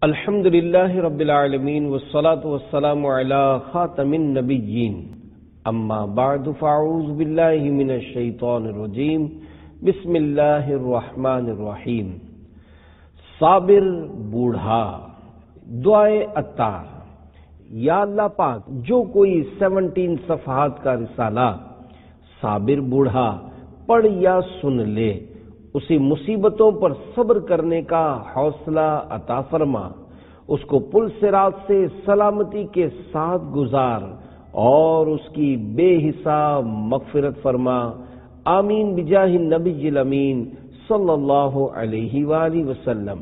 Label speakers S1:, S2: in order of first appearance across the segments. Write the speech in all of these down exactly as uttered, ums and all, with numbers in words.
S1: الحمد للہ رب العالمین والصلاة والسلام علی خاتم النبیین اما بعد فاعوذ باللہ من الشیطان الرجیم بسم اللہ الرحمن الرحیم۔ صابر بوڑھا دعائے عطار۔ یا اللہ پاک، جو کوئی سیونٹین صفحات کا رسالہ صابر بوڑھا پڑھ یا سن لے، اسی مصیبتوں پر صبر کرنے کا حوصلہ عطا فرما، اس کو پل صراط سے سلامتی کے ساتھ گزار اور اس کی بے حساب مغفرت فرما، آمین بجاہ النبی الامین صلی اللہ علیہ وآلہ وسلم۔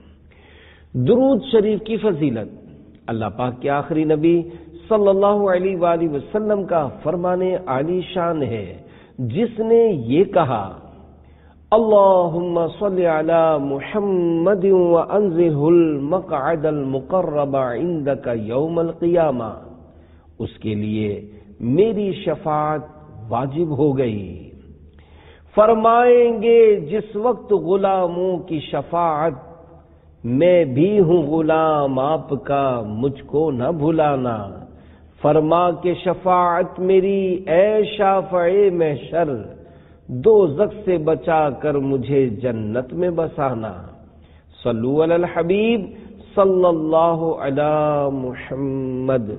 S1: درود شریف کی فضیلت۔ اللہ پاک کے آخری نبی صلی اللہ علیہ وآلہ وسلم کا فرمان عالی شان ہے، جس نے یہ کہا: اللہم صلی علی محمد وانزلہ المقعد المقرب عندک یوم القیامہ۔ اس کے لیے میری شفاعت واجب ہو گئی۔ فرمائیں گے جس وقت غلاموں کی شفاعت، میں بھی ہوں غلام آپ کا، مجھ کو نہ بھلانا۔ فرما کے شفاعت میری اے شافع محشر، دوزخ سے بچا کر مجھے جنت میں بسانا۔ صلو علی الحبیب صلی اللہ علی محمد۔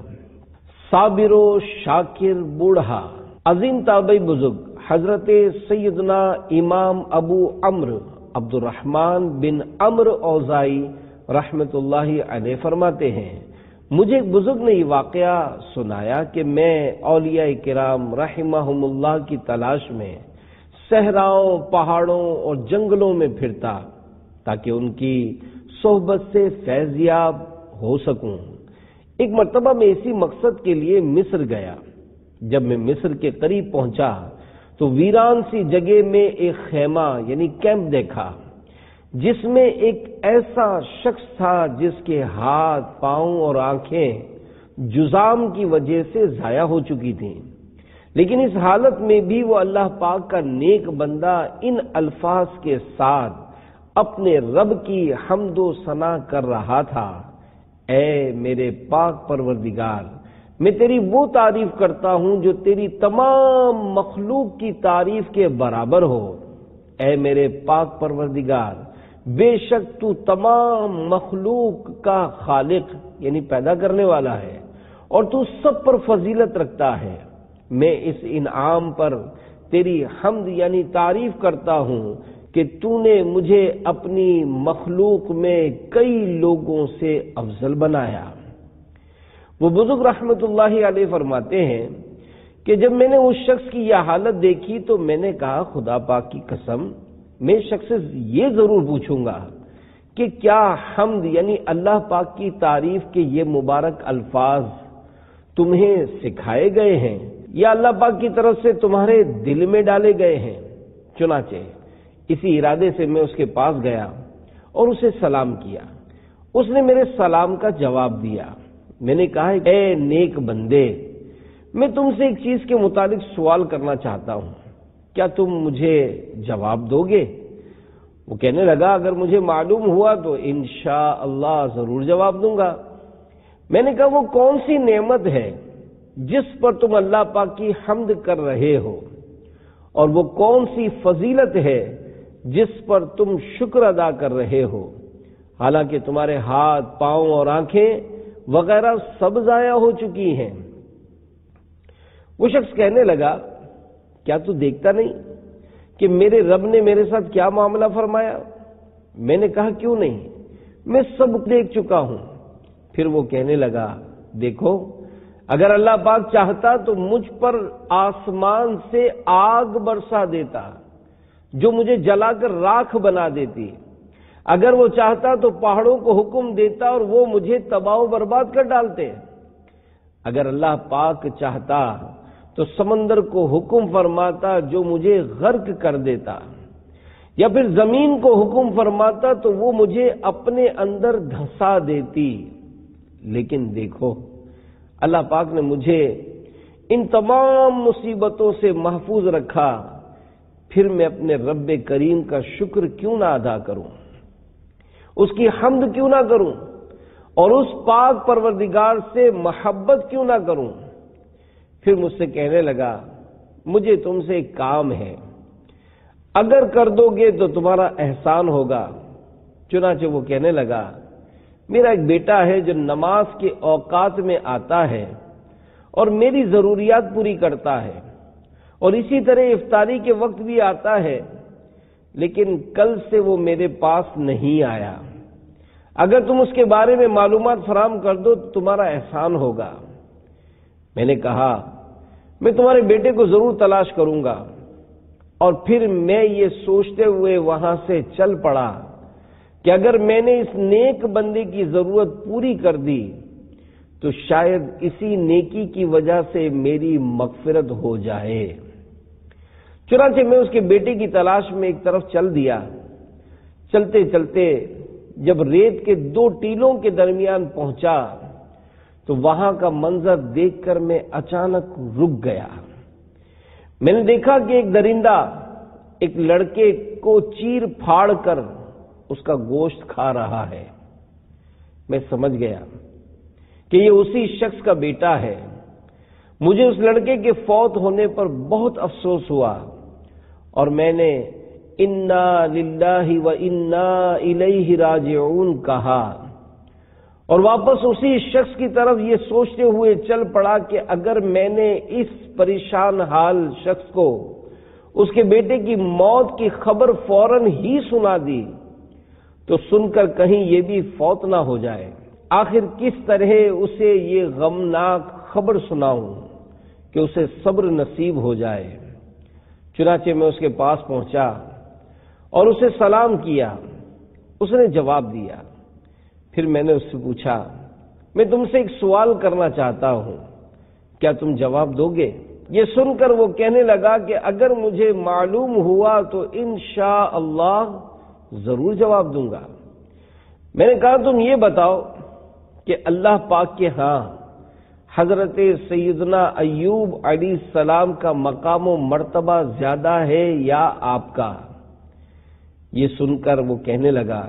S1: صابر و شاکر بوڑھا۔ عظیم تابعی بزرگ حضرت سیدنا امام ابو عمرو عبد الرحمن بن عمرو اوزائی رحمت اللہ علیہ فرماتے ہیں، مجھے ایک بزرگ نے یہ واقعہ سنایا کہ میں اولیاء کرام رحمہم اللہ کی تلاش میں صحراؤں، پہاڑوں اور جنگلوں میں پھرتا تاکہ ان کی صحبت سے فیضیاب ہو سکوں۔ ایک مرتبہ میں اسی مقصد کے لیے مصر گیا۔ جب میں مصر کے قریب پہنچا تو ویران سی جگہ میں ایک خیمہ یعنی کیمپ دیکھا، جس میں ایک ایسا شخص تھا جس کے ہاتھ، پاؤں اور آنکھیں جزام کی وجہ سے ضائع ہو چکی تھیں، لیکن اس حالت میں بھی وہ اللہ پاک کا نیک بندہ ان الفاظ کے ساتھ اپنے رب کی حمد و ثنا کر رہا تھا: اے میرے پاک پروردگار، میں تیری وہ تعریف کرتا ہوں جو تیری تمام مخلوق کی تعریف کے برابر ہو۔ اے میرے پاک پروردگار، بے شک تو تمام مخلوق کا خالق یعنی پیدا کرنے والا ہے، اور تو سب پر فضیلت رکھتا ہے۔ میں اس انعام پر تیری حمد یعنی تعریف کرتا ہوں کہ تو نے مجھے اپنی مخلوق میں کئی لوگوں سے افضل بنایا۔ وہ بزرگ رحمت اللہ علیہ فرماتے ہیں کہ جب میں نے اس شخص کی یہ حالت دیکھی تو میں نے کہا، خدا پاک کی قسم، میں شخص سے یہ ضرور پوچھوں گا کہ کیا حمد یعنی اللہ پاک کی تعریف کے یہ مبارک الفاظ تمہیں سکھائے گئے ہیں یا اللہ پاک کی طرف سے تمہارے دل میں ڈالے گئے ہیں؟ چنانچہ اسی ارادے سے میں اس کے پاس گیا اور اسے سلام کیا۔ اس نے میرے سلام کا جواب دیا۔ میں نے کہا، اے نیک بندے، میں تم سے ایک چیز کے متعلق سوال کرنا چاہتا ہوں، کیا تم مجھے جواب دو گے؟ وہ کہنے لگا، اگر مجھے معلوم ہوا تو انشاءاللہ ضرور جواب دوں گا۔ میں نے کہا، وہ کون سی نعمت ہے جس پر تم اللہ پاک کی حمد کر رہے ہو، اور وہ کون سی فضیلت ہے جس پر تم شکر ادا کر رہے ہو، حالانکہ تمہارے ہاتھ، پاؤں اور آنکھیں وغیرہ سب ضائع ہو چکی ہیں؟ وہ شخص کہنے لگا، کیا تو دیکھتا نہیں کہ میرے رب نے میرے ساتھ کیا معاملہ فرمایا؟ میں نے کہا، کیوں نہیں، میں سب دیکھ چکا ہوں۔ پھر وہ کہنے لگا، دیکھو، اگر اللہ پاک چاہتا تو مجھ پر آسمان سے آگ برسا دیتا جو مجھے جلا کر راکھ بنا دیتی۔ اگر وہ چاہتا تو پہاڑوں کو حکم دیتا اور وہ مجھے تباہ و برباد کر ڈالتے۔ اگر اللہ پاک چاہتا تو سمندر کو حکم فرماتا جو مجھے غرق کر دیتا، یا پھر زمین کو حکم فرماتا تو وہ مجھے اپنے اندر دھسا دیتی۔ لیکن دیکھو، اللہ پاک نے مجھے ان تمام مصیبتوں سے محفوظ رکھا، پھر میں اپنے رب کریم کا شکر کیوں نہ ادا کروں، اس کی حمد کیوں نہ کروں؟ اور اس پاک پروردگار سے محبت کیوں نہ کروں؟ پھر مجھ سے کہنے لگا مجھے تم سے ایک کام ہے، اگر کر دو گے تو تمہارا احسان ہوگا۔ چنانچہ وہ کہنے لگا میرا ایک بیٹا ہے جو نماز کے اوقات میں آتا ہے اور میری ضروریات پوری کرتا ہے، اور اسی طرح افطاری کے وقت بھی آتا ہے، لیکن کل سے وہ میرے پاس نہیں آیا۔ اگر تم اس کے بارے میں معلومات فراہم کر دو تو تمہارا احسان ہوگا۔ میں نے کہا میں تمہارے بیٹے کو ضرور تلاش کروں گا، اور پھر میں یہ سوچتے ہوئے وہاں سے چل پڑا کہ اگر میں نے اس نیک بندے کی ضرورت پوری کر دی تو شاید اسی نیکی کی وجہ سے میری مغفرت ہو جائے۔ چنانچہ میں اس کے بیٹے کی تلاش میں ایک طرف چل دیا۔ چلتے چلتے جب ریت کے دو ٹیلوں کے درمیان پہنچا تو وہاں کا منظر دیکھ کر میں اچانک رک گیا۔ میں نے دیکھا کہ ایک درندہ ایک لڑکے کو چیر پھاڑ کر اس کا گوشت کھا رہا ہے۔ میں سمجھ گیا کہ یہ اسی شخص کا بیٹا ہے۔ مجھے اس لڑکے کے فوت ہونے پر بہت افسوس ہوا، اور میں نے انا للہ و انا الیہ راجعون کہا، اور واپس اسی شخص کی طرف یہ سوچتے ہوئے چل پڑا کہ اگر میں نے اس پریشان حال شخص کو اس کے بیٹے کی موت کی خبر فوراً ہی سنا دی تو سن کر کہیں یہ بھی فوت نہ ہو جائے۔ آخر کس طرح اسے یہ غمناک خبر سناؤں کہ اسے صبر نصیب ہو جائے۔ چنانچہ میں اس کے پاس پہنچا اور اسے سلام کیا۔ اس نے جواب دیا۔ پھر میں نے اس سے پوچھا میں تم سے ایک سوال کرنا چاہتا ہوں، کیا تم جواب دو گے؟ یہ سن کر وہ کہنے لگا کہ اگر مجھے معلوم ہوا تو انشاءاللہ ضرور جواب دوں گا۔ میں نے کہا تم یہ بتاؤ کہ اللہ پاک کے ہاں حضرت سیدنا ایوب علیہ السلام کا مقام و مرتبہ زیادہ ہے یا آپ کا؟ یہ سن کر وہ کہنے لگا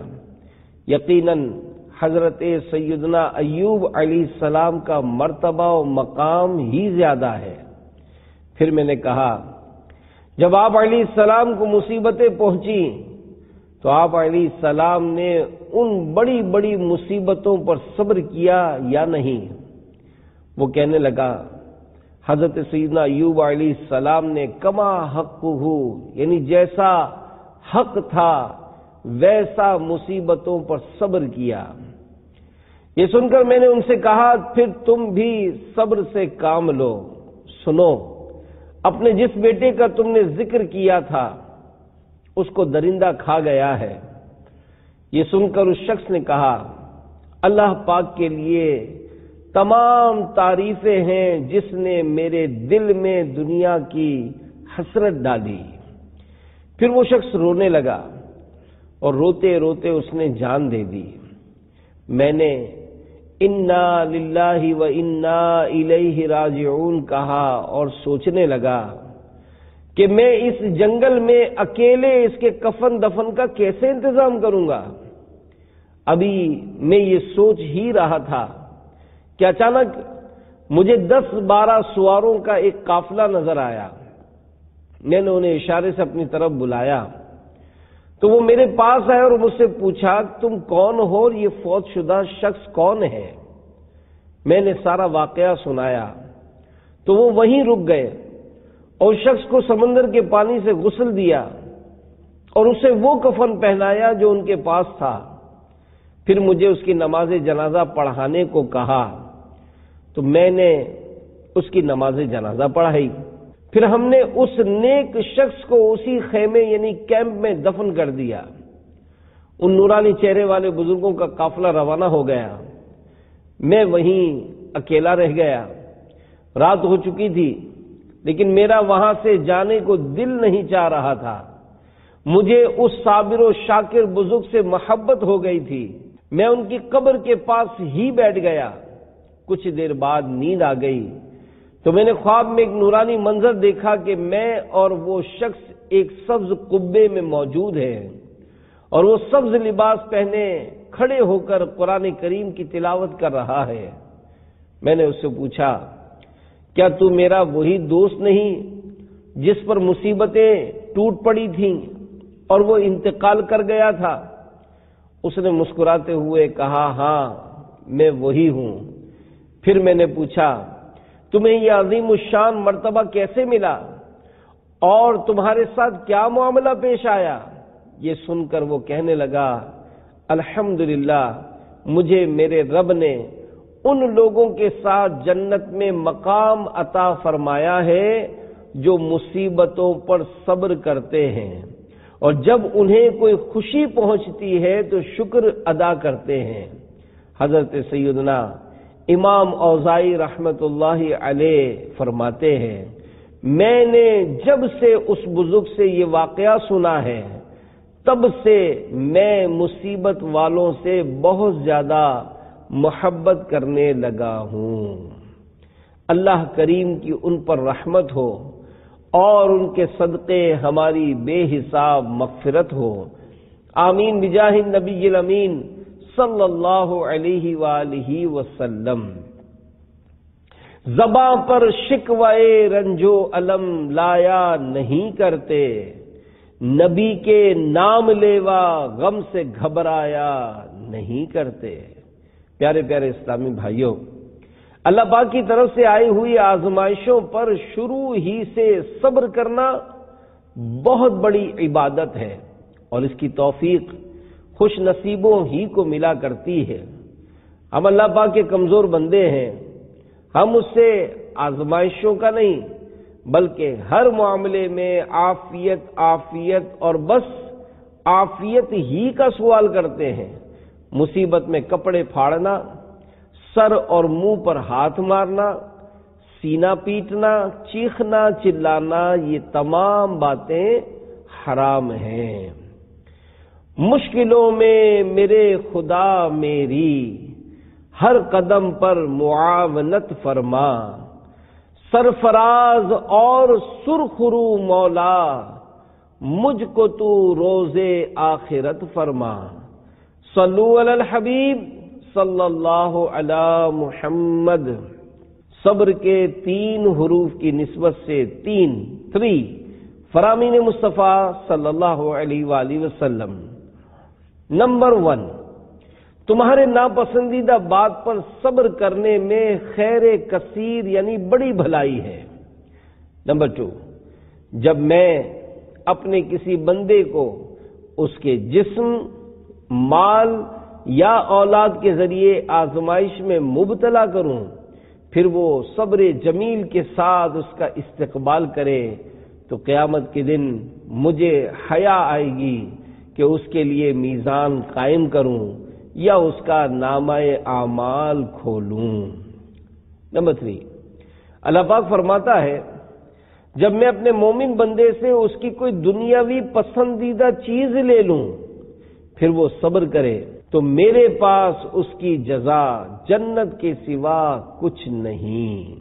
S1: یقیناً حضرت سیدنا ایوب علیہ السلام کا مرتبہ و مقام ہی زیادہ ہے۔ پھر میں نے کہا جب آپ علیہ السلام کو مصیبتیں پہنچی تو آپ علیہ السلام نے ان بڑی بڑی مصیبتوں پر صبر کیا یا نہیں؟ وہ کہنے لگا حضرت سیدنا ایوب علیہ السلام نے کما حقہ، یعنی جیسا حق تھا ویسا مصیبتوں پر صبر کیا۔ یہ سن کر میں نے ان سے کہا پھر تم بھی صبر سے کام لو۔ سنو، اپنے جس بیٹے کا تم نے ذکر کیا تھا اس کو درندہ کھا گیا ہے۔ یہ سن کر اس شخص نے کہا اللہ پاک کے لیے تمام تعریفیں ہیں جس نے میرے دل میں دنیا کی حسرت ڈالی۔ پھر وہ شخص رونے لگا اور روتے روتے اس نے جان دے دی۔ میں نے انا للہ و انا الیہ راجعون کہا اور سوچنے لگا کہ میں اس جنگل میں اکیلے اس کے کفن دفن کا کیسے انتظام کروں گا۔ ابھی میں یہ سوچ ہی رہا تھا کہ اچانک مجھے دس بارہ سواروں کا ایک قافلہ نظر آیا۔ میں نے انہیں اشارے سے اپنی طرف بلایا تو وہ میرے پاس آئے اور مجھ سے پوچھا تم کون ہو اور یہ فوت شدہ شخص کون ہے؟ میں نے سارا واقعہ سنایا تو وہ وہیں رک گئے اور شخص کو سمندر کے پانی سے غسل دیا اور اسے وہ کفن پہنایا جو ان کے پاس تھا۔ پھر مجھے اس کی نماز جنازہ پڑھانے کو کہا تو میں نے اس کی نماز جنازہ پڑھائی۔ پھر ہم نے اس نیک شخص کو اسی خیمے یعنی کیمپ میں دفن کر دیا۔ ان نورانی چہرے والے بزرگوں کا قافلہ روانہ ہو گیا۔ میں وہیں اکیلا رہ گیا۔ رات ہو چکی تھی لیکن میرا وہاں سے جانے کو دل نہیں چاہ رہا تھا۔ مجھے اس صابر و شاکر بزرگ سے محبت ہو گئی تھی۔ میں ان کی قبر کے پاس ہی بیٹھ گیا۔ کچھ دیر بعد نیند آ گئی تو میں نے خواب میں ایک نورانی منظر دیکھا کہ میں اور وہ شخص ایک سبز قبے میں موجود ہیں اور وہ سبز لباس پہنے کھڑے ہو کر قرآن کریم کی تلاوت کر رہا ہے۔ میں نے اس سے پوچھا کیا تو میرا وہی دوست نہیں جس پر مصیبتیں ٹوٹ پڑی تھیں اور وہ انتقال کر گیا تھا؟ اس نے مسکراتے ہوئے کہا ہاں میں وہی ہوں۔ پھر میں نے پوچھا تمہیں یہ عظیم الشان مرتبہ کیسے ملا اور تمہارے ساتھ کیا معاملہ پیش آیا؟ یہ سن کر وہ کہنے لگا الحمدللہ مجھے میرے رب نے ان لوگوں کے ساتھ جنت میں مقام عطا فرمایا ہے جو مصیبتوں پر صبر کرتے ہیں اور جب انہیں کوئی خوشی پہنچتی ہے تو شکر ادا کرتے ہیں۔ حضرت سیدنا امام اوزائی رحمت اللہ علیہ فرماتے ہیں میں نے جب سے اس بزرگ سے یہ واقعہ سنا ہے تب سے میں مصیبت والوں سے بہت زیادہ محبت کرنے لگا ہوں۔ اللہ کریم کی ان پر رحمت ہو اور ان کے صدقے ہماری بے حساب مغفرت ہو، آمین بجاہ النبی الامین صلی اللہ علیہ وآلہ وسلم۔ زباں پر شکوائے رنج و علم لایا نہیں کرتے، نبی کے نام لیوا غم سے گھبرایا نہیں کرتے۔ پیارے پیارے اسلامی بھائیوں، اللہ پاک کی طرف سے آئی ہوئی آزمائشوں پر شروع ہی سے صبر کرنا بہت بڑی عبادت ہے اور اس کی توفیق خوش نصیبوں ہی کو ملا کرتی ہے۔ ہم اللہ پاک کے کمزور بندے ہیں، ہم اس سے آزمائشوں کا نہیں بلکہ ہر معاملے میں عافیت عافیت اور بس عافیت ہی کا سوال کرتے ہیں۔ مصیبت میں کپڑے پھاڑنا، سر اور منہ پر ہاتھ مارنا، سینہ پیٹنا، چیخنا چلانا، یہ تمام باتیں حرام ہیں۔ مشکلوں میں میرے خدا میری ہر قدم پر معاونت فرما، سرفراز اور سرخرو مولا مجھ کو تو روزے آخرت فرما۔ صلو علی الحبیب صلی اللہ علی محمد۔ صبر کے تین حروف کی نسبت سے تین تھری فرامین مصطفیٰ صلی اللہ علیہ وآلہ وسلم۔ نمبر ون، تمہارے ناپسندیدہ بات پر صبر کرنے میں خیر کثیر یعنی بڑی بھلائی ہے۔ نمبر ٹو، جب میں اپنے کسی بندے کو اس کے جسم، مال یا اولاد کے ذریعے آزمائش میں مبتلا کروں پھر وہ صبر جمیل کے ساتھ اس کا استقبال کرے تو قیامت کے دن مجھے حیا آئے گی کہ اس کے لیے میزان قائم کروں یا اس کا نامہ اعمال کھولوں۔ نمبر تھری، اللہ پاک فرماتا ہے جب میں اپنے مومن بندے سے اس کی کوئی دنیاوی پسندیدہ چیز لے لوں پھر وہ صبر کرے تو میرے پاس اس کی جزا جنت کے سوا کچھ نہیں۔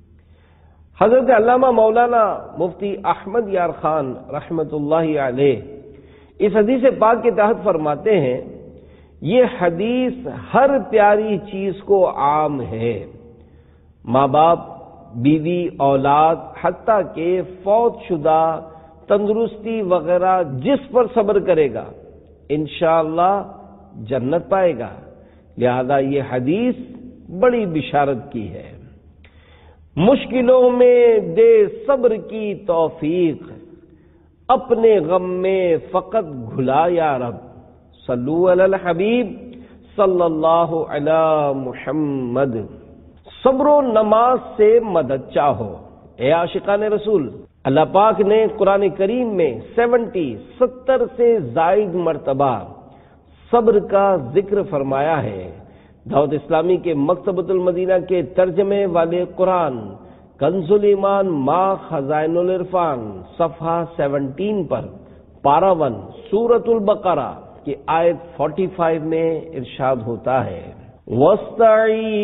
S1: حضرت علامہ مولانا مفتی احمد یار خان رحمت اللہ علیہ اس حدیث پاک کے تحت فرماتے ہیں یہ حدیث ہر پیاری چیز کو عام ہے، ماں باپ، بیوی، اولاد، حتیٰ کہ فوت شدہ، تندرستی وغیرہ جس پر صبر کرے گا انشاءاللہ جنت پائے گا۔ لہذا یہ حدیث بڑی بشارت کی ہے۔ مشکلوں میں دے صبر کی توفیق، اپنے غم میں فقط گھلا یا رب۔ صلو علی الحبیب صلی اللہ علی محمد۔ صبر و نماز سے مدد چاہو اے عاشقان رسول۔ اللہ پاک نے قرآن کریم میں سیونٹی ستر سے زائد مرتبہ صبر کا ذکر فرمایا ہے۔ دعوت اسلامی کے مکتبۃ المدینہ کے ترجمے والے قرآن کنز الایمان ما خزائن العرفان صفحہ سیونٹین پر پارہ ون سورۃ البقرہ کی آیت فورٹی فائیو میں ارشاد ہوتا ہے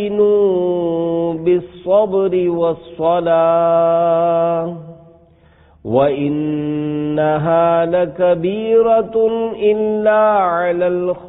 S1: وَاسْتَعِینُوا بِالصَّبْرِ وَالصَّلَاةِ وَإِنَّهَا لَكَبِيرَةٌ إِلَّا عَلَى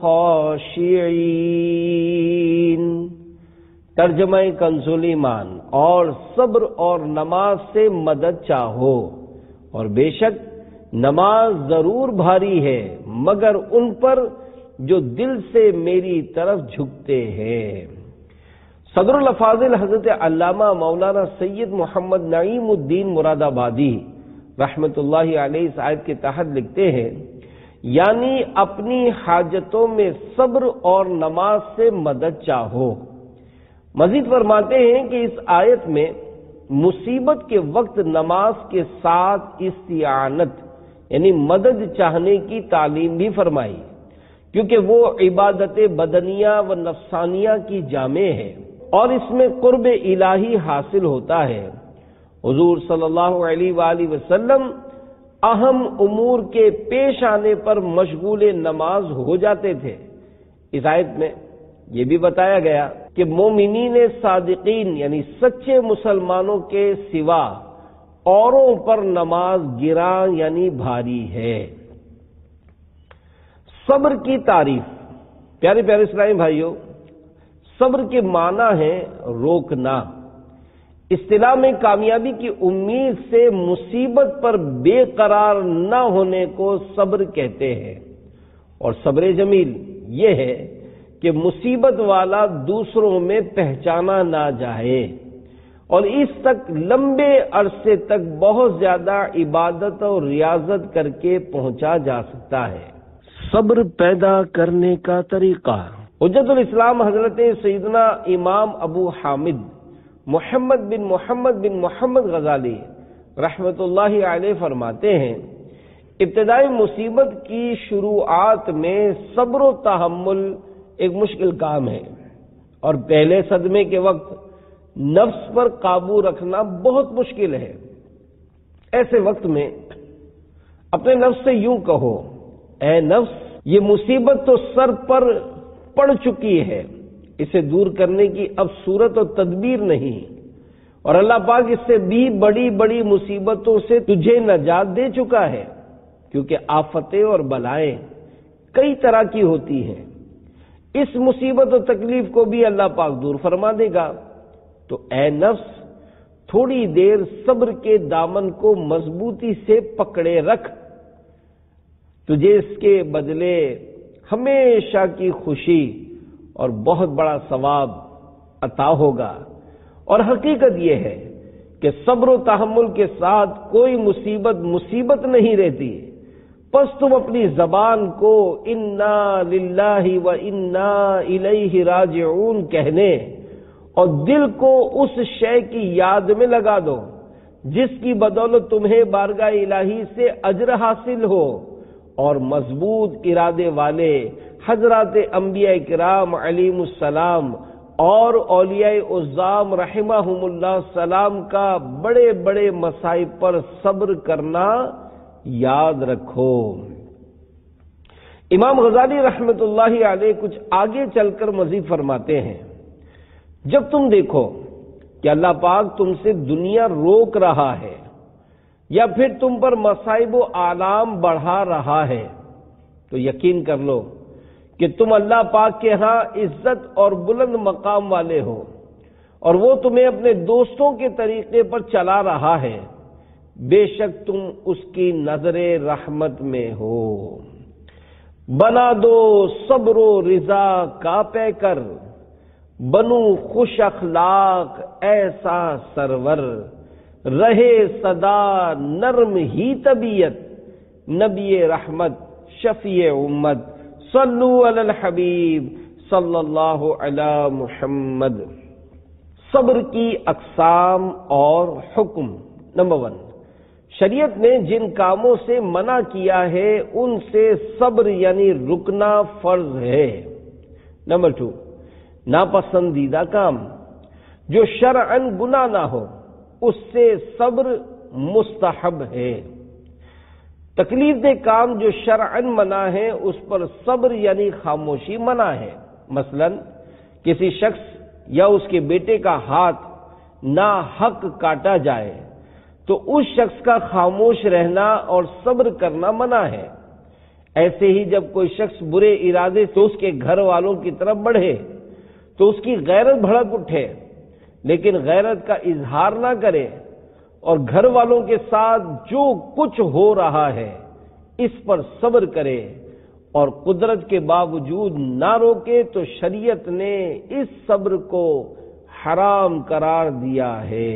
S1: الْخَاشِعِينَ۔ ترجمہ کنز ایمان، اور صبر اور نماز سے مدد چاہو، اور بے شک نماز ضرور بھاری ہے مگر ان پر جو دل سے میری طرف جھکتے ہیں۔ صدر الافاضل حضرت علامہ مولانا سید محمد نعیم الدین مراد آبادی رحمت اللہ علیہ اس آیت کے تحت لکھتے ہیں، یعنی اپنی حاجتوں میں صبر اور نماز سے مدد چاہو۔ مزید فرماتے ہیں کہ اس آیت میں مصیبت کے وقت نماز کے ساتھ استعانت یعنی مدد چاہنے کی تعلیم بھی فرمائی، کیونکہ وہ عبادت بدنیہ و نفسانیہ کی جامع ہے اور اس میں قرب الہی حاصل ہوتا ہے۔ حضور صلی اللہ علیہ وآلہ وسلم اہم امور کے پیش آنے پر مشغول نماز ہو جاتے تھے۔ اس آیت میں یہ بھی بتایا گیا کہ مومنین صادقین یعنی سچے مسلمانوں کے سوا اوروں پر نماز گراں یعنی بھاری ہے۔ صبر کی تعریف، پیارے پیارے اسلامی بھائیوں، صبر کے معنی ہے روکنا۔ اصطلاح میں کامیابی کی امید سے مصیبت پر بے قرار نہ ہونے کو صبر کہتے ہیں، اور صبر جمیل یہ ہے کہ مصیبت والا دوسروں میں پہچانا نہ جائے اور اس تک لمبے عرصے تک بہت زیادہ عبادت اور ریاضت کر کے پہنچا جا سکتا ہے۔ صبر پیدا کرنے کا طریقہ، حجت الاسلام حضرت سیدنا امام ابو حامد محمد بن محمد بن محمد غزالی رحمت اللہ علیہ فرماتے ہیں، ابتدائی مصیبت کی شروعات میں صبر و تحمل ایک مشکل کام ہے، اور پہلے صدمے کے وقت نفس پر قابو رکھنا بہت مشکل ہے۔ ایسے وقت میں اپنے نفس سے یوں کہو، اے نفس، یہ مصیبت تو سر پر پڑ چکی ہے، اسے دور کرنے کی اب صورت و تدبیر نہیں، اور اللہ پاک اس سے بھی بڑی بڑی مصیبتوں سے تجھے نجات دے چکا ہے، کیونکہ آفتیں اور بلائیں کئی طرح کی ہوتی ہیں، اس مصیبت و تکلیف کو بھی اللہ پاک دور فرما دے گا۔ تو اے نفس، تھوڑی دیر صبر کے دامن کو مضبوطی سے پکڑے رکھ، تجھے اس کے بدلے ہمیشہ کی خوشی اور بہت بڑا ثواب عطا ہوگا۔ اور حقیقت یہ ہے کہ صبر و تحمل کے ساتھ کوئی مصیبت مصیبت نہیں رہتی، پس تم اپنی زبان کو انا للہ و انا الیہ راجعون کہنے اور دل کو اس شے کی یاد میں لگا دو جس کی بدولت تمہیں بارگاہ الہی سے اجر حاصل ہو، اور مضبوط ارادے والے حضرات انبیاء کرام علیہم السلام اور اولیاء عظام رحمہم اللہ سلام کا بڑے بڑے مصائب پر صبر کرنا یاد رکھو۔ امام غزالی رحمت اللہ علیہ کچھ آگے چل کر مزید فرماتے ہیں، جب تم دیکھو کہ اللہ پاک تم سے دنیا روک رہا ہے یا پھر تم پر مصائب و آلام بڑھا رہا ہے، تو یقین کر لو کہ تم اللہ پاک کے ہاں عزت اور بلند مقام والے ہو، اور وہ تمہیں اپنے دوستوں کے طریقے پر چلا رہا ہے، بے شک تم اس کی نظر رحمت میں ہو۔ بنا دو صبر و رضا کا پیکر، بنو خوش اخلاق ایسا سرور، رہے صدا نرم ہی طبیعت، نبی رحمت شفیع امت، صلو علی الحبیب صلی اللہ علی محمد۔ صبر کی اقسام اور حکم۔ نمبر ون، شریعت نے جن کاموں سے منع کیا ہے ان سے صبر یعنی رکنا فرض ہے۔ نمبر ٹو، ناپسندیدہ کام جو شرعاً گناہ نہ ہو اس سے صبر مستحب ہے۔ تکلیف دہ کام جو شرعاً منع ہے اس پر صبر یعنی خاموشی منع ہے۔ مثلا کسی شخص یا اس کے بیٹے کا ہاتھ ناحق کاٹا جائے تو اس شخص کا خاموش رہنا اور صبر کرنا منع ہے۔ ایسے ہی جب کوئی شخص برے ارادے سے اس کے گھر والوں کی طرف بڑھے تو اس کی غیرت بھڑک اٹھے، لیکن غیرت کا اظہار نہ کرے اور گھر والوں کے ساتھ جو کچھ ہو رہا ہے اس پر صبر کرے اور قدرت کے باوجود نہ روکے، تو شریعت نے اس صبر کو حرام قرار دیا ہے۔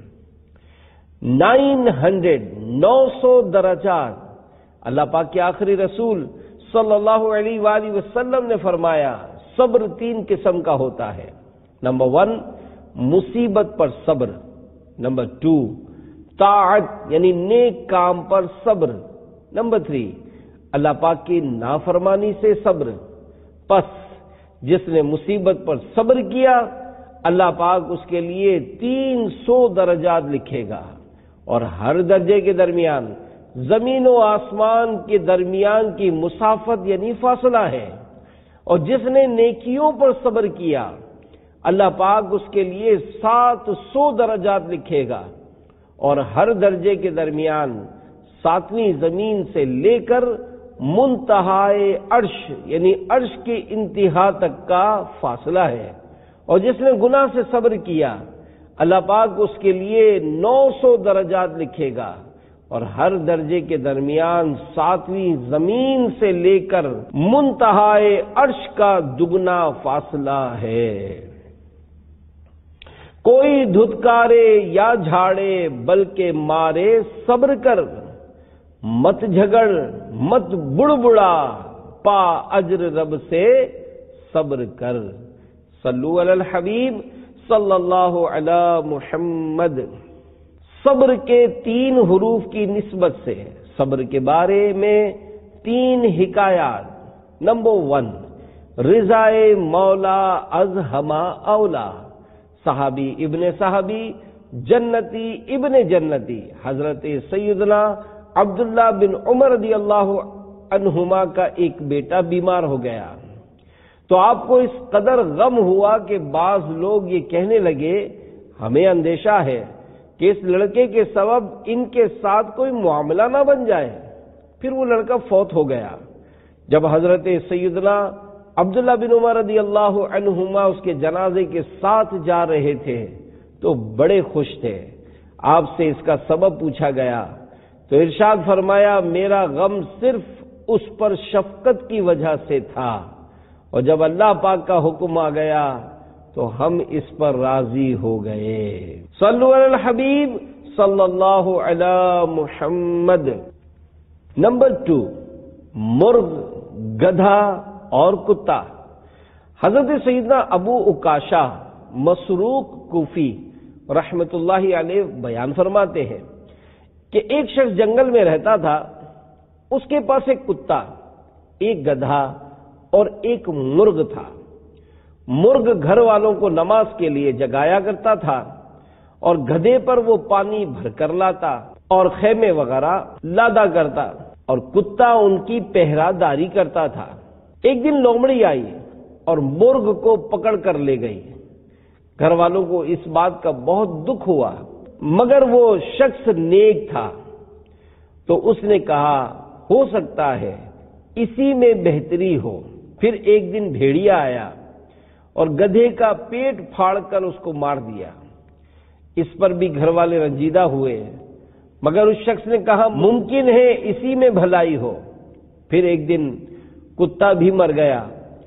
S1: نائن ہنڈریڈ نو سو درجات، اللہ پاک کے آخری رسول صلی اللہ علیہ وآلہ وسلم نے فرمایا صبر تین قسم کا ہوتا ہے۔ نمبر ون، مصیبت پر صبر۔ نمبر ٹو، طاعت یعنی نیک کام پر صبر۔ نمبر تھری، اللہ پاک کی نافرمانی سے صبر۔ پس جس نے مصیبت پر صبر کیا اللہ پاک اس کے لیے تین سو درجات لکھے گا، اور ہر درجے کے درمیان زمین و آسمان کے درمیان کی مسافت یعنی فاصلہ ہے۔ اور جس نے نیکیوں پر صبر کیا اللہ پاک اس کے لیے سات سو درجات لکھے گا، اور ہر درجے کے درمیان ساتویں زمین سے لے کر منتہائے عرش یعنی عرش کی انتہا تک کا فاصلہ ہے۔ اور جس نے گناہ سے صبر کیا اللہ پاک اس کے لیے نو سو درجات لکھے گا، اور ہر درجے کے درمیان ساتویں زمین سے لے کر منتہائے عرش کا دگنا فاصلہ ہے۔ کوئی دھتکارے یا جھاڑے بلکہ مارے صبر کر، مت جھگڑ مت بڑبڑا پا اجر رب سے صبر کر۔ صلو علی الحبیب صلی اللہ علی محمد۔ صبر کے تین حروف کی نسبت سے صبر کے بارے میں تین حکایات۔ نمبر ون، رضائے مولا از ہما اولا، صحابی ابن صحابی، جنتی ابن جنتی، حضرت سیدنا عبداللہ بن عمر رضی اللہ عنہما کا ایک بیٹا بیمار ہو گیا، تو آپ کو اس قدر غم ہوا کہ بعض لوگ یہ کہنے لگے ہمیں اندیشہ ہے کہ اس لڑکے کے سبب ان کے ساتھ کوئی معاملہ نہ بن جائے۔ پھر وہ لڑکا فوت ہو گیا۔ جب حضرت سیدنا عبداللہ بن عمر رضی اللہ عنہما اس کے جنازے کے ساتھ جا رہے تھے تو بڑے خوش تھے۔ آپ سے اس کا سبب پوچھا گیا تو ارشاد فرمایا میرا غم صرف اس پر شفقت کی وجہ سے تھا، اور جب اللہ پاک کا حکم آ گیا تو ہم اس پر راضی ہو گئے۔ صلو علی الحبیب صلی اللہ علی محمد۔ نمبر ٹو، مرغ، گدھا اور کتا۔ حضرت سیدنا ابو عکاشہ مسروق کوفی رحمت اللہ علیہ بیان فرماتے ہیں کہ ایک شخص جنگل میں رہتا تھا، اس کے پاس ایک کتا، ایک گدھا اور ایک مرغ تھا۔ مرغ گھر والوں کو نماز کے لیے جگایا کرتا تھا اور گدھے پر وہ پانی بھر کر لاتا اور خیمے وغیرہ لادا کرتا، اور کتا ان کی پہرا داری کرتا تھا۔ ایک دن لومڑی آئی اور مرغ کو پکڑ کر لے گئی۔ گھر والوں کو اس بات کا بہت دکھ ہوا، مگر وہ شخص نیک تھا تو اس نے کہا ہو سکتا ہے اسی میں بہتری ہو۔ پھر ایک دن بھیڑیا آیا اور گدھے کا پیٹ پھاڑ کر اس کو مار دیا۔ اس پر بھی گھر والے رنجیدہ ہوئے، مگر اس شخص نے کہا ممکن ہے اسی میں بھلائی ہو۔ پھر ایک دن کتا بھی مر گیا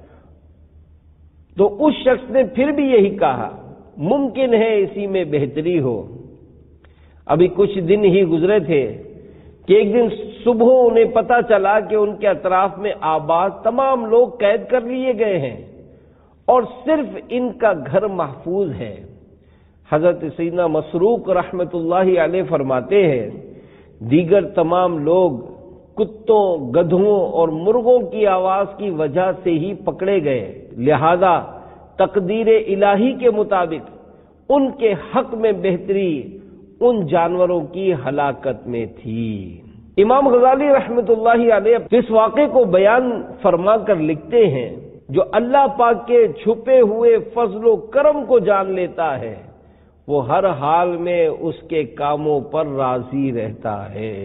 S1: تو اس شخص نے پھر بھی یہی کہا ممکن ہے اسی میں بہتری ہو۔ ابھی کچھ دن ہی گزرے تھے کہ ایک دن صبح انہیں پتا چلا کہ ان کے اطراف میں آباد تمام لوگ قید کر لیے گئے ہیں اور صرف ان کا گھر محفوظ ہے۔ حضرت سیدنا مسروق رحمت اللہ علیہ فرماتے ہیں دیگر تمام لوگ کتوں، گدھوں اور مرغوں کی آواز کی وجہ سے ہی پکڑے گئے، لہذا تقدیر الہی کے مطابق ان کے حق میں بہتری ان جانوروں کی ہلاکت میں تھی۔ امام غزالی رحمت اللہ علیہ اس واقعے کو بیان فرما کر لکھتے ہیں جو اللہ پاک کے چھپے ہوئے فضل و کرم کو جان لیتا ہے وہ ہر حال میں اس کے کاموں پر راضی رہتا ہے۔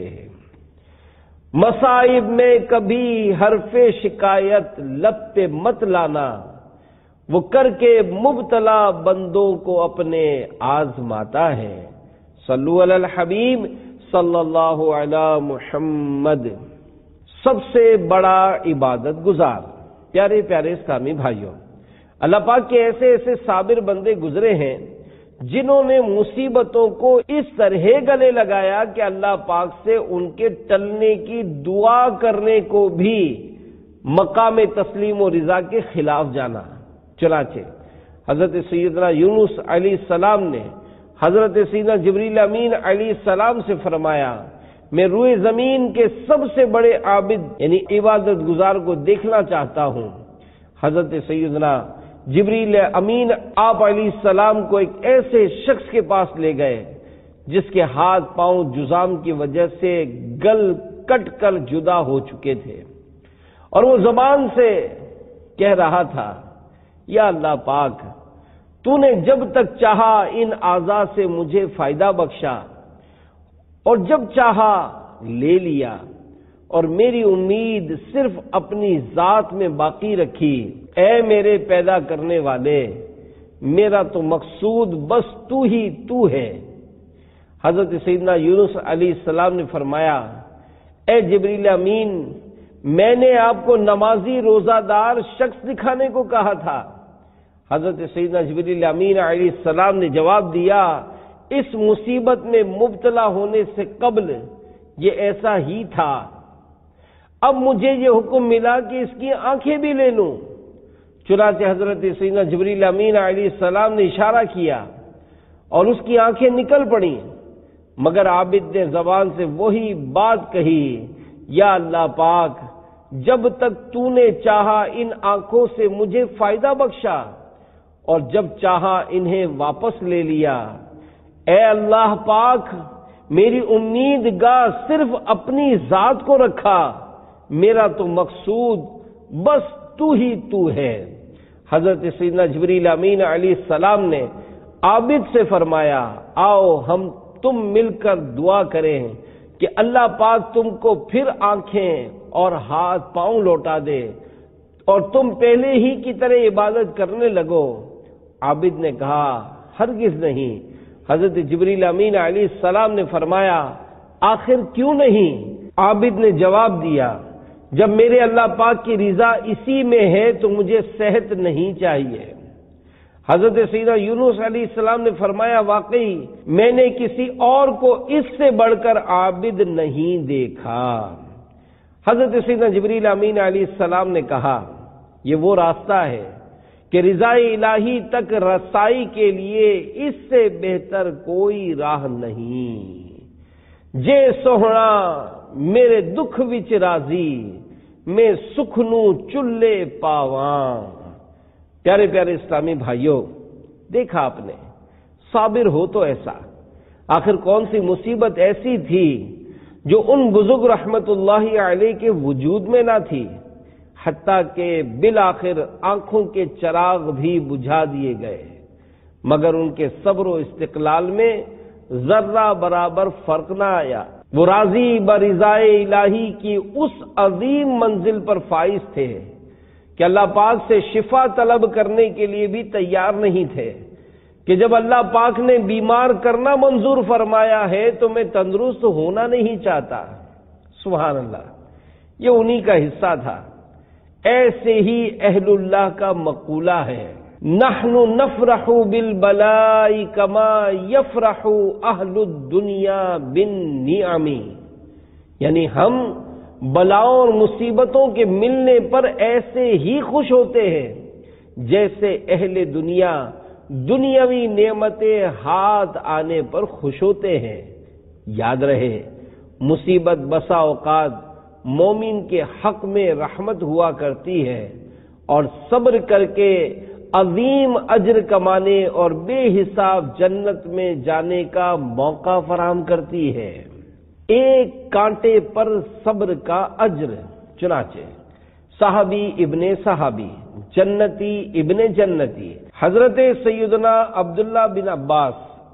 S1: مصائب میں کبھی حرف شکایت لب پہ مت لانا، وہ کر کے مبتلا بندوں کو اپنے آزماتا ہے۔ صلو علی الحبیب صلی اللہ علی محمد۔ سب سے بڑا عبادت گزار، پیارے پیارے اسلامی بھائیوں، اللہ پاک کے ایسے ایسے صابر بندے گزرے ہیں جنہوں نے مصیبتوں کو اس طرح گلے لگایا کہ اللہ پاک سے ان کے ٹلنے کی دعا کرنے کو بھی مقام تسلیم و رضا کے خلاف جانا۔ چنانچہ حضرت سیدنا یونس علیہ السلام نے حضرت سیدنا جبریل امین علیہ السلام سے فرمایا، میں روئے زمین کے سب سے بڑے عابد یعنی عبادت گزار کو دیکھنا چاہتا ہوں۔ حضرت سیدنا جبریل امین آپ علیہ السلام کو ایک ایسے شخص کے پاس لے گئے جس کے ہاتھ پاؤں جذام کی وجہ سے گل کٹ کر جدا ہو چکے تھے، اور وہ زبان سے کہہ رہا تھا، یا اللہ پاک، تو نے جب تک چاہا ان اعضاء سے مجھے فائدہ بخشا اور جب چاہا لے لیا، اور میری امید صرف اپنی ذات میں باقی رکھی۔ اے میرے پیدا کرنے والے، میرا تو مقصود بس تو ہی تو ہے۔ حضرت سیدنا یونس علیہ السلام نے فرمایا، اے جبریل امین، میں نے آپ کو نمازی روزہ دار شخص دکھانے کو کہا تھا۔ حضرت سیدنا جبریل امین علیہ السلام نے جواب دیا، اس مصیبت میں مبتلا ہونے سے قبل یہ ایسا ہی تھا، اب مجھے یہ حکم ملا کہ اس کی آنکھیں بھی لے لوں۔ چنانچہ حضرت سیدنا جبریل امین علیہ السلام نے اشارہ کیا اور اس کی آنکھیں نکل پڑیں، مگر عابد نے زبان سے وہی بات کہی، یا اللہ پاک، جب تک تو نے چاہا ان آنکھوں سے مجھے فائدہ بخشا اور جب چاہا انہیں واپس لے لیا۔ اے اللہ پاک، میری امید گاہ صرف اپنی ذات کو رکھا، میرا تو مقصود بس تو ہی تو ہے۔ حضرت سیدنا جبریل امین علیہ السلام نے عابد سے فرمایا، آؤ ہم تم مل کر دعا کریں کہ اللہ پاک تم کو پھر آنکھیں اور ہاتھ پاؤں لوٹا دے اور تم پہلے ہی کی طرح عبادت کرنے لگو۔ عابد نے کہا، ہرگز نہیں۔ حضرت جبریل امین علیہ السلام نے فرمایا، آخر کیوں نہیں؟ عابد نے جواب دیا، جب میرے اللہ پاک کی رضا اسی میں ہے تو مجھے صحت نہیں چاہیے۔ حضرت سیدنا یونس علیہ السلام نے فرمایا، واقعی میں نے کسی اور کو اس سے بڑھ کر عابد نہیں دیکھا۔ حضرت سیدنا جبریل امین علیہ السلام نے کہا، یہ وہ راستہ ہے کہ رضا الہی تک رسائی کے لیے اس سے بہتر کوئی راہ نہیں۔ جے سوہنا میرے دکھ وچ راضی، میں سکھ نوں چلے پاواں۔ پیارے پیارے اسلامی بھائیوں، دیکھا آپ نے، صابر ہو تو ایسا۔ آخر کون سی مصیبت ایسی تھی جو ان بزرگ رحمت اللہ علیہ کے وجود میں نہ تھی، حتیٰ کہ بالآخر آنکھوں کے چراغ بھی بجھا دیے گئے، مگر ان کے صبر و استقلال میں ذرہ برابر فرق نہ آیا۔ وہ راضی برضائے الہی کی اس عظیم منزل پر فائز تھے کہ اللہ پاک سے شفا طلب کرنے کے لیے بھی تیار نہیں تھے کہ جب اللہ پاک نے بیمار کرنا منظور فرمایا ہے تو میں تندرست ہونا نہیں چاہتا۔ سبحان اللہ، یہ انہی کا حصہ تھا۔ ایسے ہی اہل اللہ کا مقولہ ہے، نحن نفرح بالبلاء کما یفرح اہل الدنیا بالنعم، یعنی ہم بلاؤں اور مصیبتوں کے ملنے پر ایسے ہی خوش ہوتے ہیں جیسے اہل دنیا دنیاوی نعمتیں ہاتھ آنے پر خوش ہوتے ہیں۔ یاد رہے، مصیبت بسا اوقات مومن کے حق میں رحمت ہوا کرتی ہے اور صبر کر کے عظیم اجر کمانے اور بے حساب جنت میں جانے کا موقع فراہم کرتی ہے۔ ایک کانٹے پر صبر کا اجر۔ چنانچہ صحابی ابن صحابی، جنتی ابن جنتی، حضرت سیدنا عبداللہ بن عباس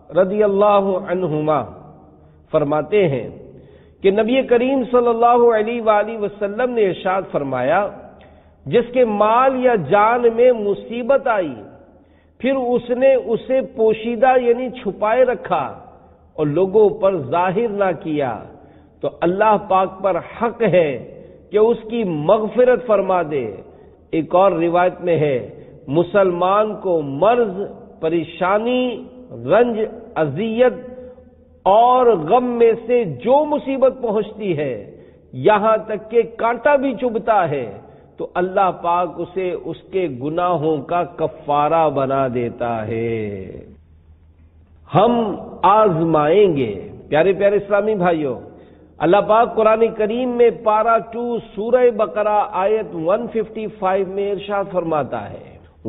S1: رضی اللہ عنہما فرماتے ہیں کہ نبی کریم صلی اللہ علیہ وآلہ وسلم نے ارشاد فرمایا، جس کے مال یا جان میں مصیبت آئی پھر اس نے اسے پوشیدہ یعنی چھپائے رکھا اور لوگوں پر ظاہر نہ کیا، تو اللہ پاک پر حق ہے کہ اس کی مغفرت فرما دے۔ ایک اور روایت میں ہے، مسلمان کو مرض، پریشانی، رنج، اذیت اور غم میں سے جو مصیبت پہنچتی ہے، یہاں تک کہ کانٹا بھی چبھتا ہے، تو اللہ پاک اسے اس کے گناہوں کا کفارہ بنا دیتا ہے۔ ہم آزمائیں گے۔ پیارے پیارے اسلامی بھائیوں، اللہ پاک قرآن کریم میں پارہ ٹو سورہ بقرہ آیت ایک سو پچپن میں ارشاد فرماتا ہے،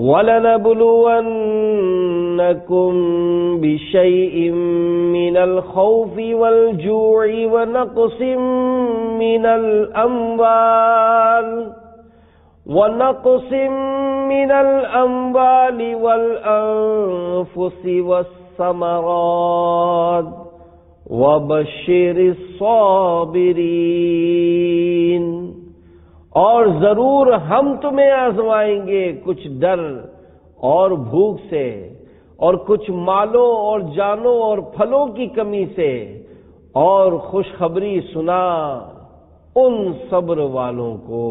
S1: وَلَنَبْلُوَنَّكُمْ بِشَيْءٍ مِّنَ الْخَوْفِ وَالْجُوعِ وَنَقْصٍ مِّنَ الْأَمْوَالِ وَنَقْصٍ مِّنَ الْأَمْوَالِ وَالْأَنفُسِ وَالثَّمَرَاتِ وَبَشِّرِ الصَّابِرِينَ۔ اور ضرور ہم تمہیں آزمائیں گے کچھ ڈر اور بھوک سے، اور کچھ مالوں اور جانوں اور پھلوں کی کمی سے، اور خوشخبری سنا ان صبر والوں کو۔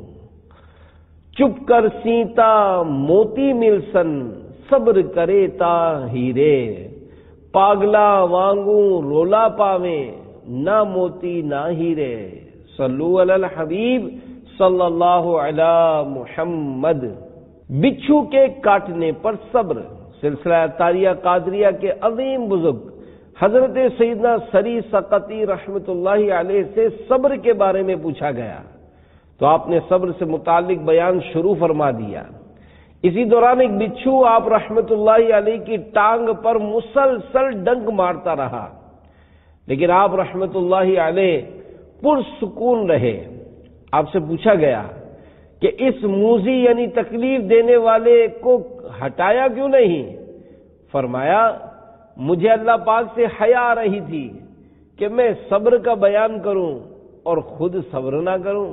S1: چپ کر سیتا موتی ملسن، صبر کرے تا ہیرے، پاگلا وانگوں رولا پاویں، نہ موتی نہ ہیرے۔ صلو علی الحبیب صلی اللہ علی محمد۔ بچھو کے کاٹنے پر صبر۔ سلسلہ تاریہ قادریہ کے عظیم بزرگ حضرت سیدنا سری سقطی رحمت اللہ علیہ سے صبر کے بارے میں پوچھا گیا تو آپ نے صبر سے متعلق بیان شروع فرما دیا۔ اسی دوران ایک بچھو آپ رحمت اللہ علیہ کی ٹانگ پر مسلسل ڈنک مارتا رہا، لیکن آپ رحمت اللہ علیہ پرسکون رہے۔ آپ سے پوچھا گیا کہ اس موذی یعنی تکلیف دینے والے کو ہٹایا کیوں نہیں؟ فرمایا، مجھے اللہ پاک سے حیا آ رہی تھی کہ میں صبر کا بیان کروں اور خود صبر نہ کروں۔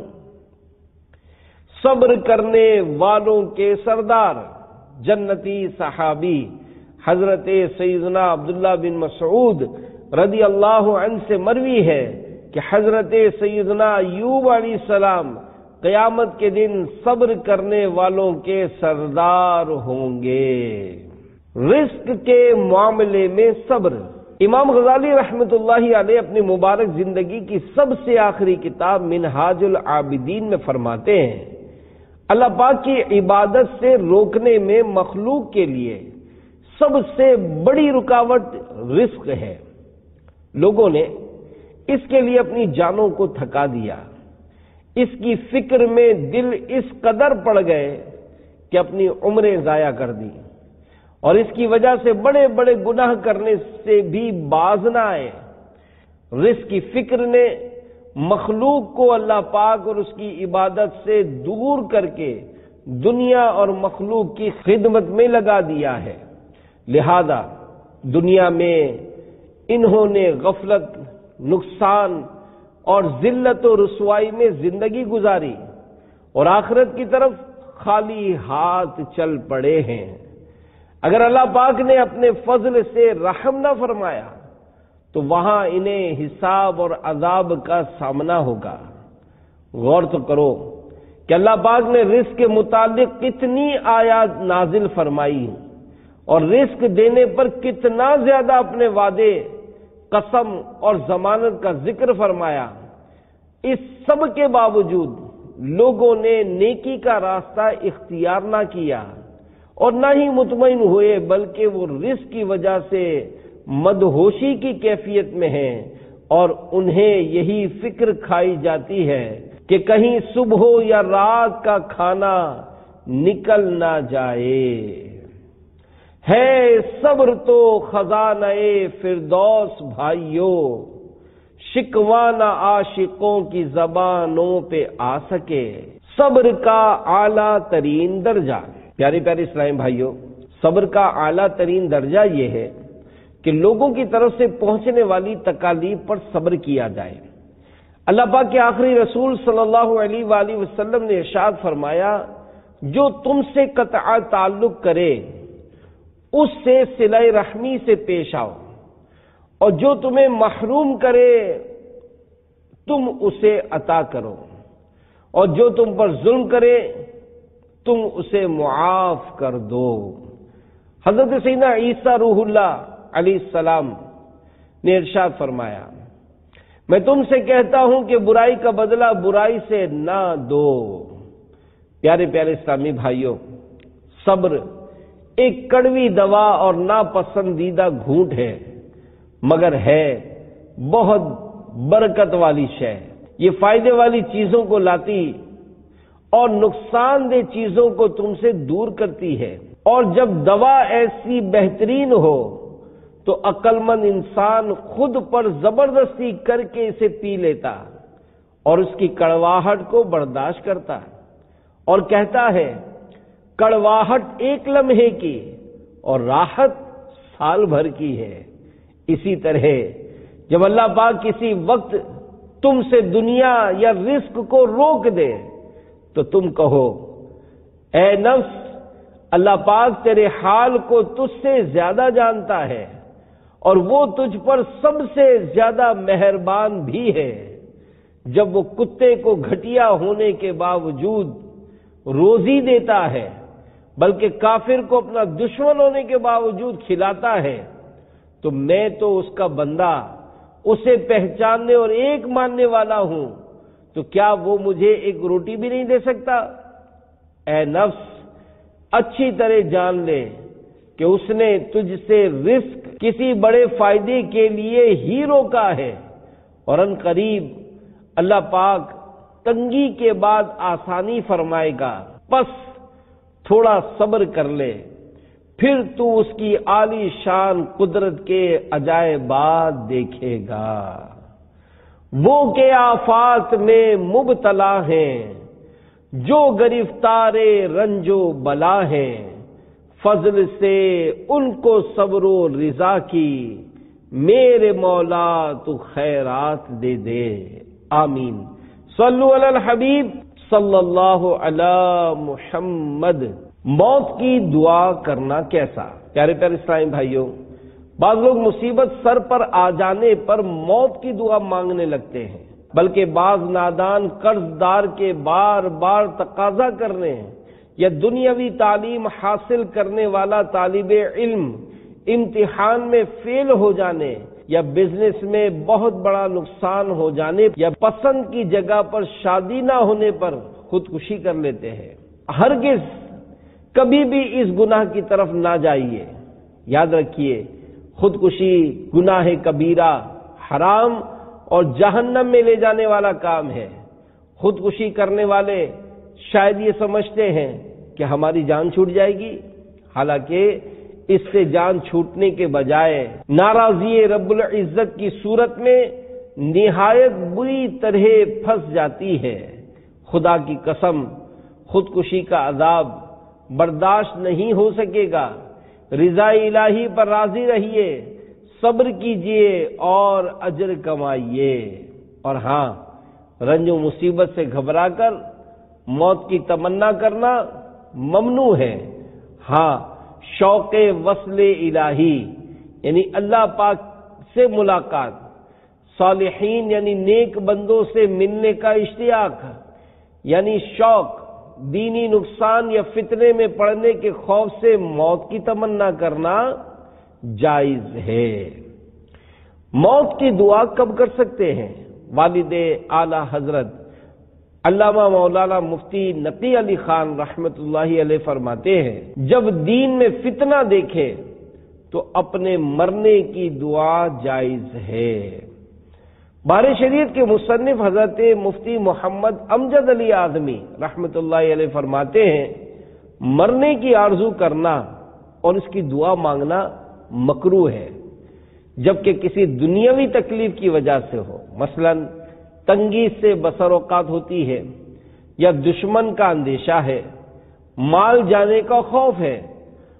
S1: صبر کرنے والوں کے سردار جنتی صحابی حضرت سیدنا عبداللہ بن مسعود رضی اللہ عنہ سے مروی ہے کہ حضرت سیدنا ایوب علیہ السلام قیامت کے دن صبر کرنے والوں کے سردار ہوں گے۔ رزق کے معاملے میں صبر۔ امام غزالی رحمت اللہ علیہ اپنی مبارک زندگی کی سب سے آخری کتاب منہاج العابدین میں فرماتے ہیں، اللہ پاک کی عبادت سے روکنے میں مخلوق کے لیے سب سے بڑی رکاوٹ رزق ہے۔ لوگوں نے اس کے لیے اپنی جانوں کو تھکا دیا، اس کی فکر میں دل اس قدر پڑ گئے کہ اپنی عمریں ضائع کر دی، اور اس کی وجہ سے بڑے بڑے گناہ کرنے سے بھی باز نہ آئے۔ رزق کی فکر نے مخلوق کو اللہ پاک اور اس کی عبادت سے دور کر کے دنیا اور مخلوق کی خدمت میں لگا دیا ہے۔ لہذا دنیا میں انہوں نے غفلت، نقصان اور ذلت و رسوائی میں زندگی گزاری، اور آخرت کی طرف خالی ہاتھ چل پڑے ہیں۔ اگر اللہ پاک نے اپنے فضل سے رحم نہ فرمایا تو وہاں انہیں حساب اور عذاب کا سامنا ہوگا۔ غور تو کرو کہ اللہ پاک نے رزق کے متعلق کتنی آیات نازل فرمائی، اور رزق دینے پر کتنا زیادہ اپنے وعدے، قسم اور ضمانت کا ذکر فرمایا۔ اس سب کے باوجود لوگوں نے نیکی کا راستہ اختیار نہ کیا اور نہ ہی مطمئن ہوئے، بلکہ وہ رزق کی وجہ سے مدہوشی کی کیفیت میں ہیں، اور انہیں یہی فکر کھائی جاتی ہے کہ کہیں صبح یا رات کا کھانا نکل نہ جائے۔ ہے صبر تو خزانہ فردوس بھائیو، شکوانہ عاشقوں کی زبانوں پہ آ سکے، صبر کا اعلیٰ ترین درجہ۔ پیارے پیارے اسلام بھائیو، صبر کا اعلیٰ ترین درجہ یہ ہے کہ لوگوں کی طرف سے پہنچنے والی تکالیف پر صبر کیا جائے۔ اللہ پاک کے آخری رسول صلی اللہ علیہ وآلہ وسلم نے ارشاد فرمایا، جو تم سے قطع تعلق کرے اس سے صلہ رحمی سے پیش آؤ، اور جو تمہیں محروم کرے تم اسے عطا کرو، اور جو تم پر ظلم کرے تم اسے معاف کر دو۔ حضرت سیدنا عیسیٰ روح اللہ علیہ السلام نے ارشاد فرمایا، میں تم سے کہتا ہوں کہ برائی کا بدلہ برائی سے نہ دو۔ پیارے پیارے اسلامی بھائیوں، صبر ایک کڑوی دوا اور ناپسندیدہ گھونٹ ہے، مگر ہے بہت برکت والی شے۔ یہ فائدے والی چیزوں کو لاتی اور نقصان دہ چیزوں کو تم سے دور کرتی ہے، اور جب دوا ایسی بہترین ہو تو عقل مند انسان خود پر زبردستی کر کے اسے پی لیتا اور اس کی کڑواہٹ کو برداشت کرتا اور کہتا ہے کڑواہٹ ایک لمحے کی اور راحت سال بھر کی ہے۔ اسی طرح جب اللہ پاک کسی وقت تم سے دنیا یا رزق کو روک دے تو تم کہو، اے نفس، اللہ پاک تیرے حال کو تجھ سے زیادہ جانتا ہے اور وہ تجھ پر سب سے زیادہ مہربان بھی ہے۔ جب وہ کتے کو گھٹیا ہونے کے باوجود روزی دیتا ہے، بلکہ کافر کو اپنا دشمن ہونے کے باوجود کھلاتا ہے، تو میں تو اس کا بندہ، اسے پہچاننے اور ایک ماننے والا ہوں، تو کیا وہ مجھے ایک روٹی بھی نہیں دے سکتا؟ اے نفس، اچھی طرح جان لے کہ اس نے تجھ سے رزق کسی بڑے فائدے کے لیے ہی روکا ہے، اور ان قریب اللہ پاک تنگی کے بعد آسانی فرمائے گا، پس تھوڑا صبر کر لے، پھر تو اس کی عالی شان قدرت کے عجائبات دیکھے گا۔ وہ کہ آفات میں مبتلا ہیں، جو گرفتار رنج و بلا ہیں، فضل سے ان کو صبر و رضا کی، میرے مولا تو خیرات دے دے، آمین۔ صلو علی الحبیب صلی اللہ علی محمد۔ موت کی دعا کرنا کیسا؟ پیارے پیارے اسلامی بھائیوں، بعض لوگ مصیبت سر پر آ جانے پر موت کی دعا مانگنے لگتے ہیں، بلکہ بعض نادان قرض دار کے بار بار تقاضا کرنے یا دنیاوی تعلیم حاصل کرنے والا طالب علم امتحان میں فیل ہو جانے یا بزنس میں بہت بڑا نقصان ہو جانے یا پسند کی جگہ پر شادی نہ ہونے پر خودکشی کر لیتے ہیں۔ ہرگز کبھی بھی اس گناہ کی طرف نہ جائیے۔ یاد رکھیے، خودکشی گناہ کبیرہ، حرام اور جہنم میں لے جانے والا کام ہے۔ خودکشی کرنے والے شاید یہ سمجھتے ہیں کہ ہماری جان چھوٹ جائے گی، حالانکہ اس سے جان چھوٹنے کے بجائے ناراضی رب العزت کی صورت میں نہایت بری طرح پھنس جاتی ہے۔ خدا کی قسم، خودکشی کا عذاب برداشت نہیں ہو سکے گا۔ رضا الہی پر راضی رہیے، صبر کیجئے اور اجر کمائیے۔ اور ہاں، رنج و مصیبت سے گھبرا کر موت کی تمنا کرنا ممنوع ہے۔ ہاں، شوق وصل الہی یعنی اللہ پاک سے ملاقات، صالحین یعنی نیک بندوں سے ملنے کا اشتیاق یعنی شوق، دینی نقصان یا فتنے میں پڑنے کے خوف سے موت کی تمنا کرنا جائز ہے۔ موت کی دعا کب کر سکتے ہیں؟ والد اعلی حضرت علامہ مولانا مفتی نقی علی خان رحمت اللہ علیہ فرماتے ہیں، جب دین میں فتنہ دیکھے تو اپنے مرنے کی دعا جائز ہے۔ بار شریعت کے مصنف حضرت مفتی محمد امجد علی اعظمی رحمت اللہ علیہ فرماتے ہیں، مرنے کی آرزو کرنا اور اس کی دعا مانگنا مکروہ ہے، جبکہ کسی دنیاوی تکلیف کی وجہ سے ہو، مثلا تنگی سے بسر اوقات ہوتی ہے، یا دشمن کا اندیشہ ہے، مال جانے کا خوف ہے،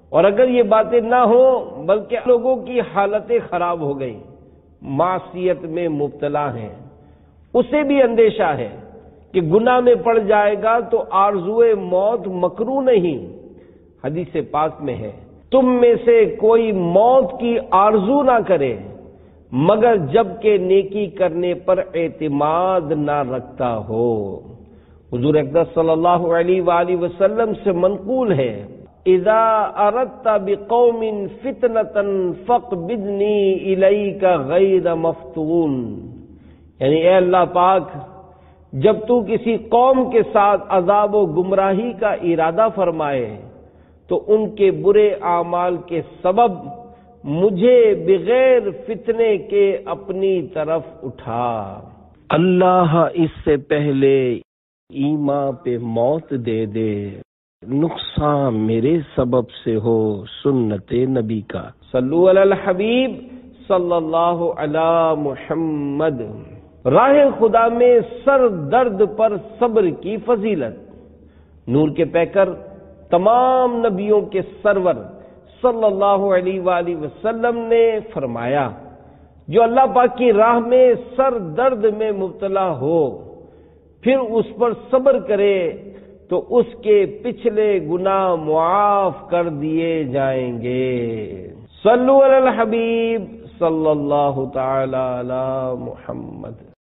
S1: اور اگر یہ باتیں نہ ہوں بلکہ لوگوں کی حالتیں خراب ہو گئی، معصیت میں مبتلا ہیں، اسے بھی اندیشہ ہے کہ گناہ میں پڑ جائے گا تو آرزوئے موت مکروہ نہیں۔ حدیث پاک میں ہے، تم میں سے کوئی موت کی آرزو نہ کرے مگر جب کہ نیکی کرنے پر اعتماد نہ رکھتا ہو۔ حضور اقدس صلی اللہ علیہ وآلہ وسلم سے منقول ہے، اذا اردت بقوم فتنة فاقبضنی الیک غیر مفتون، یعنی اے اللہ پاک، جب تو کسی قوم کے ساتھ عذاب و گمراہی کا ارادہ فرمائے تو ان کے برے اعمال کے سبب مجھے بغیر فتنے کے اپنی طرف اٹھا۔ اللہ اس سے پہلے ایمان پہ موت دے دے، نقصان میرے سبب سے ہو سنت نبی کا۔ صلو علی الحبیب صلی اللہ علی محمد۔ راہ خدا میں سر درد پر صبر کی فضیلت۔ نور کے پیکر تمام نبیوں کے سرور صلی اللہ علیہ وآلہ وسلم نے فرمایا، جو اللہ پاک کی راہ میں سر درد میں مبتلا ہو پھر اس پر صبر کرے تو اس کے پچھلے گناہ معاف کر دیے جائیں گے۔ صلو علی الحبیب صلی اللہ تعالی علی محمد۔